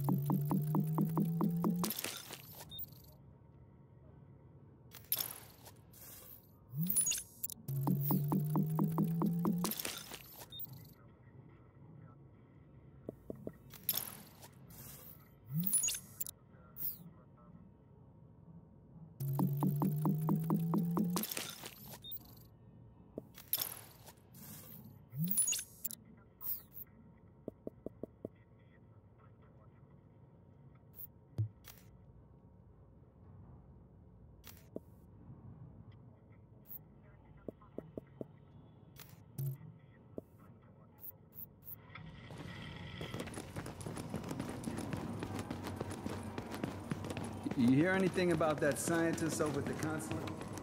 You hear anything about that scientist over at the consulate?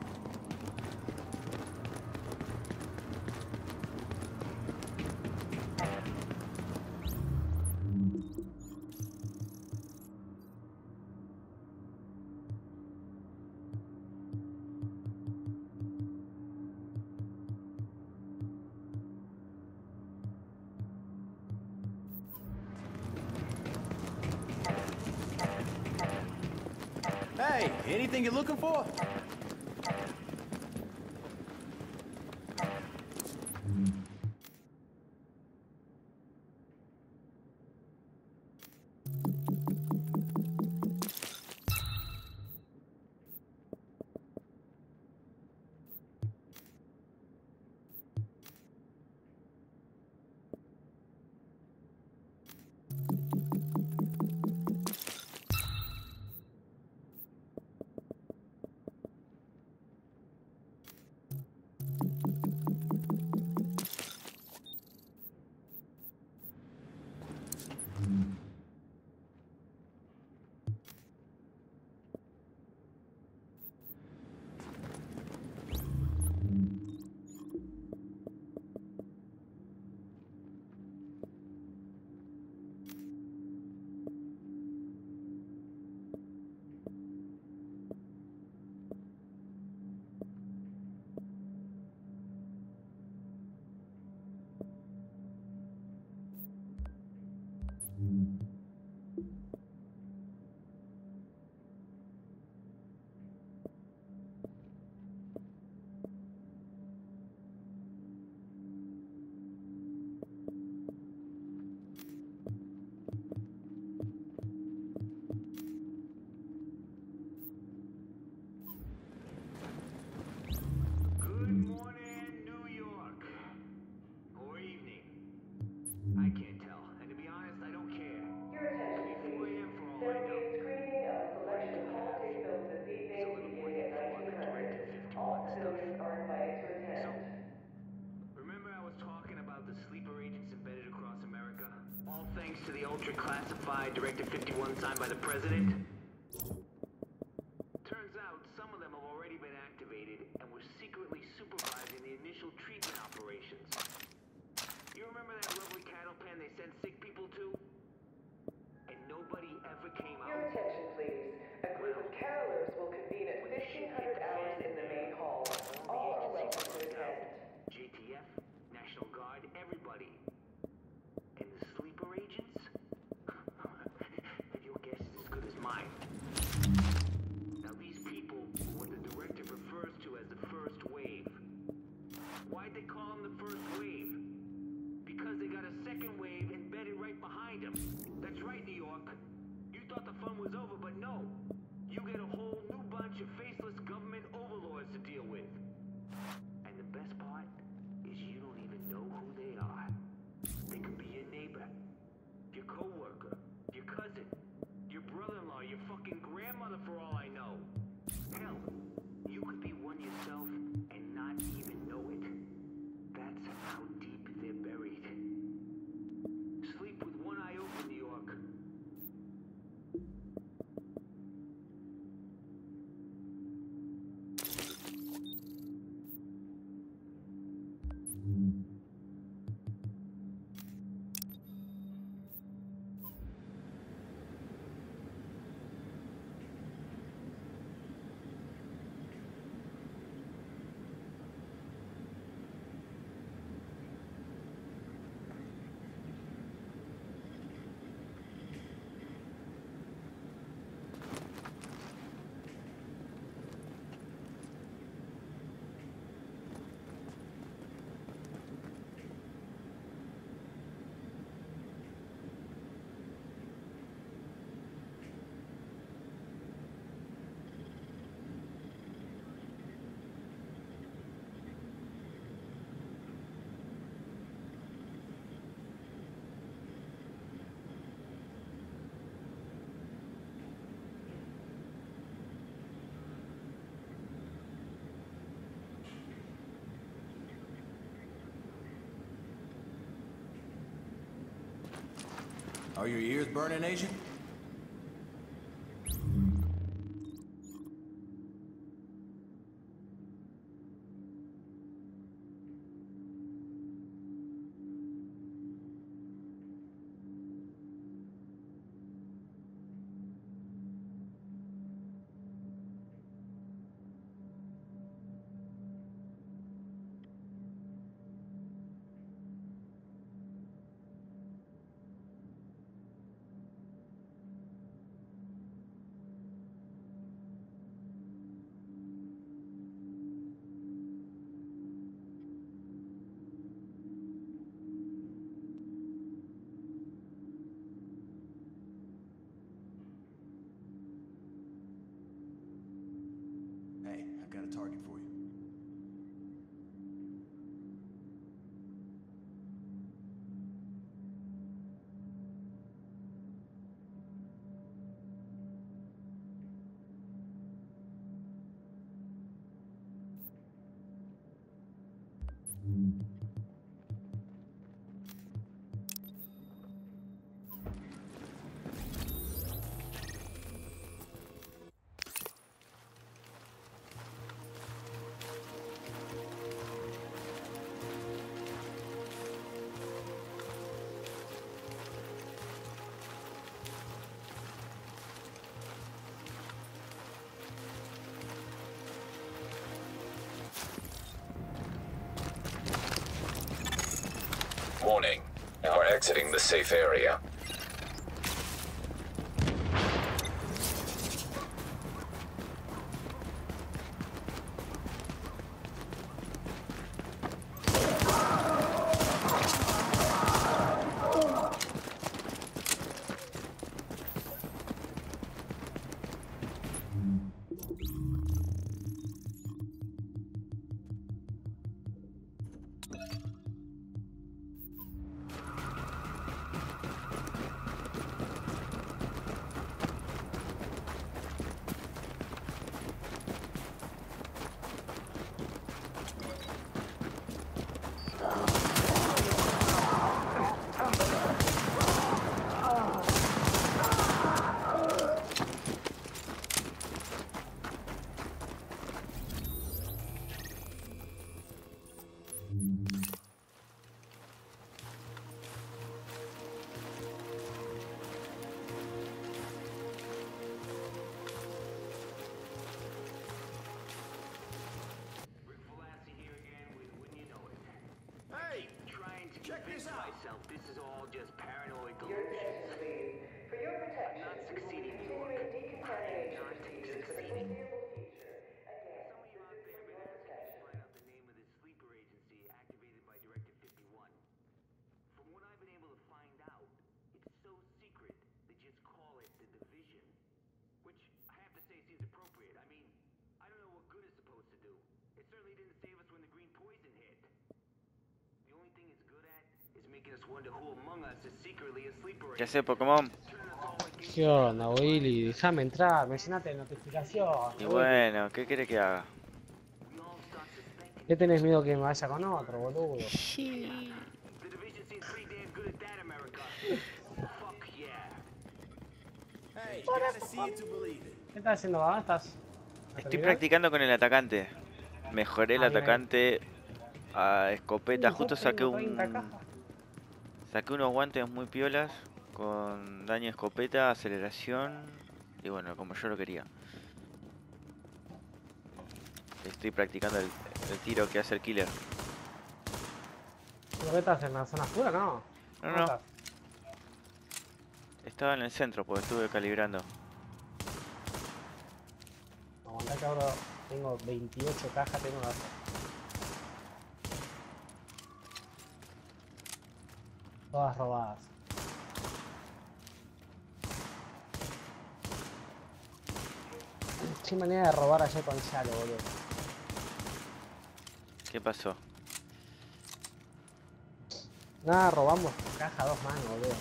Hey, anything you're looking for? Thanks to the ultra-classified Directive 51 signed by the President. Turns out some of them have already been activated and were secretly supervising the initial treatment operations. You remember that lovely cattle pen they sent sick people to? And nobody ever came out? Your attention, please. A group of carolers will convene at 1500 hours in the main hall. All are welcome to attend. JTF, National Guard, everybody. And the sleeper agents? Your guess is as good as mine. Now these people are what the directive refers to as the first wave. Why'd they call them the first wave? Because they got a second wave embedded right behind them. That's right, New York. You thought the fun was over, but no. You get a whole new bunch of faceless government overlords to deal with. And the best part is you don't even know who they are. They could be your neighbor, your co-worker, your cousin, your brother-in-law, your fucking grandmother for all I know. Hell, you could be one yourself and not even know it. That's how deep they're buried. Sleep with one eye open, New York. Are your ears burning, Agent? Hey, I've got a target for you. Warning. You are exiting the safe area. Rick Velassi here again with Wouldn't You Know It. Hey, Trying to check convince this out. myself this is all just paranoid You're delusions. set to leave. For your protection, not we will be succeeding, continuing decontamination not procedures for the succeeding. foreseeable future. Again, Some of you out this is there for have been your asking me to protection. find out the name of this sleeper agency activated by Directive 51. From what I've been able to find out, it's so secret they just call it the Division. Which I have to say seems appropriate. I mean, I don't know what good it's supposed to do. It certainly didn't save us when the green poison hit. The only thing it's good at is making us wonder who among us is secretly a sleeper ¿Qué agent. hace Pokémon? Turning us all like ¿Qué onda, Willy? Déjame entrar, me llenaste de notificaciones. Y Willy. bueno, ¿qué quiere que haga? we all start suspecting. ¿Qué tenés miedo que me vaya con otro, boludo? The Division seems pretty damn good at that, America. Fuck yeah. Hey, gotta see it to believe it. ¿Qué estás haciendo ahora? ¿Estás? a Estoy terminar? practicando con el atacante. Mejoré el Ah, bien ahí. atacante a escopeta. Yo Justo saqué tengo 30 cajas. saqué unos guantes muy piolas con daño de escopeta, aceleración y bueno, como yo lo quería. Estoy practicando el tiro que hace el killer. ¿Qué estás en la zona oscura, no? No, ¿Cómo no. estás? Estaba en el centro porque estuve calibrando. Aguantá que ahora tengo 28 cajas, tengo las... Todas robadas. Qué manera de robar ayer con Yalo, boludo. ¿Qué pasó? Nada, robamos caja a 2 manos, boludo.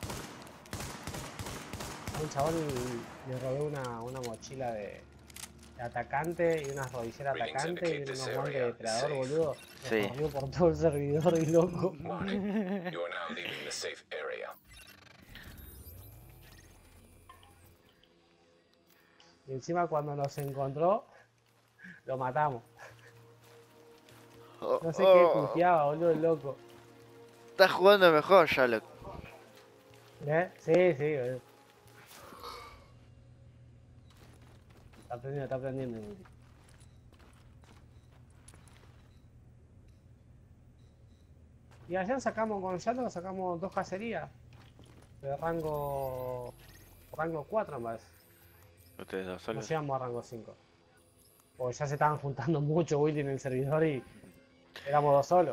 A un chabón le robé una mochila de atacante y unas rodilleras de atacante y unos guantes de depredador, boludo. Sí. Me corrió por todo el servidor y loco. Warning. You are now leaving the safe area. Y encima cuando nos encontró, lo matamos. No sé qué puteaba, boludo, el loco. Estás jugando mejor, Sherlock. ¿Eh? Sí, sí, boludo. Está aprendiendo, está aprendiendo. Y ayer sacamos, con Sherlock sacamos 2 cacerías. De rango 4 más. Ustedes dos No solos. llegamos a rango 5. Porque ya se estaban juntando mucho Willy en el servidor y éramos 2 solos.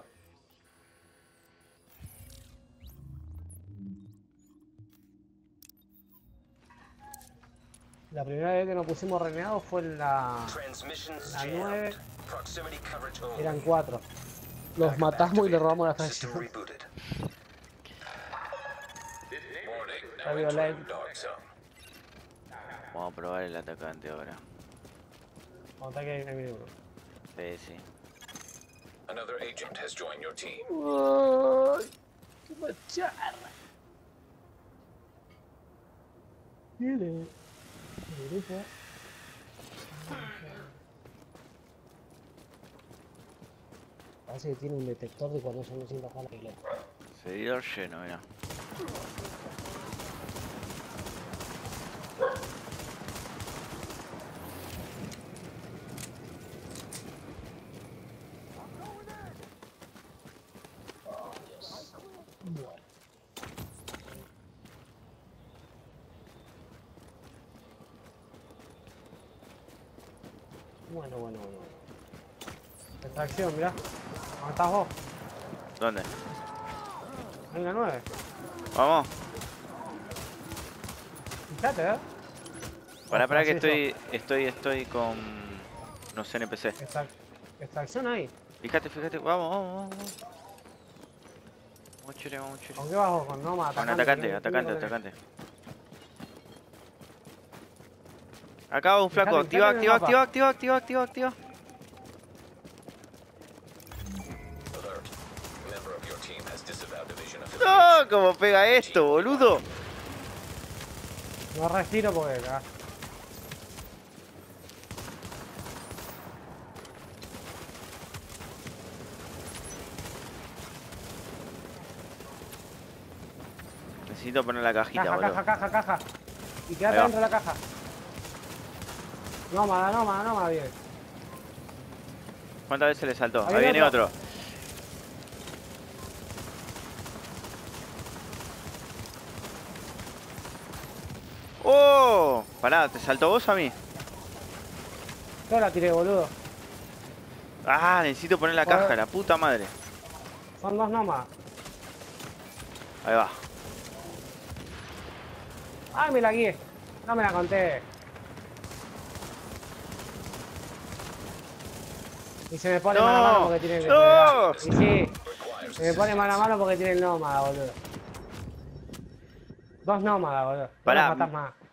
La primera vez que nos pusimos renegados fue en la 9. Eran 4. Los matamos y le robamos la fracción. Vamos a probar el atacante ahora. Vamos a que hay uno. Sí, sí. Another agent has joined your team. ¡Ay! ¡Qué macharra! Mire. El grupo. Parece que tiene un detector de cuando yo me siento mal y loco. Seguidor lleno, mira. Bueno. Extracción, mirá. ¿Dónde estás vos? ¿Dónde? Hay una 9. Vamos. Fíjate, Para que sí, estoy con unos NPC. Extracción ahí. Fíjate, vamos. Vamos, chere. ¿Con qué vas vos? Con Noma, Con atacante. atacante. Acá un flaco, Fíjate en el activa. Alert. Member of your team has disavowed division ¡No! affiliation. ¿Cómo pega esto, boludo? No respiro porque acá. Necesito poner la cajita, boludo. Caja. Y quédate Ahí va. dentro de la caja. Nómada, bien. ¿Cuántas veces le saltó? Ahí Ahí viene otro. otro. ¡Oh! Pará, ¿te saltó vos a mí? Yo la tiré, boludo. Ah, necesito poner la Bueno. caja, la puta madre. Son 2 nómadas. Ahí va. ¡Ay, me la guié! No me la conté. Y se me pone mano a mano porque tiene el... ¡No! Y sí, se me pone mano a mano porque tiene el nómada, boludo. 2 nómadas, boludo. No Pará, los matás más.